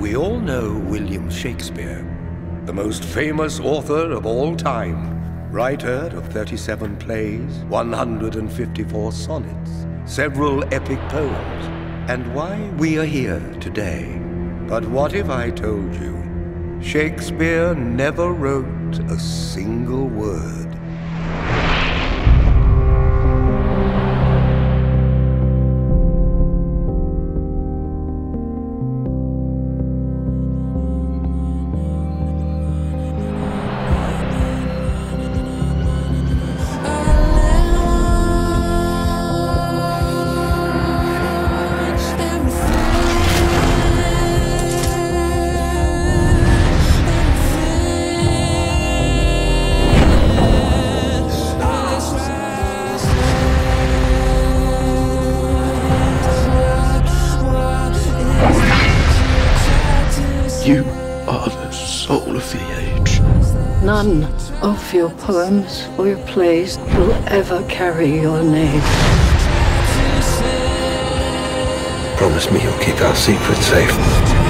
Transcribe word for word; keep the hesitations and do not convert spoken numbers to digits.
We all know William Shakespeare, the most famous author of all time, writer of thirty-seven plays, one hundred fifty-four sonnets, several epic poems, and why we are here today. But what if I told you Shakespeare never wrote a single word? You are the soul of the age. None of your poems or your plays will ever carry your name. Promise me you'll keep our secret safe.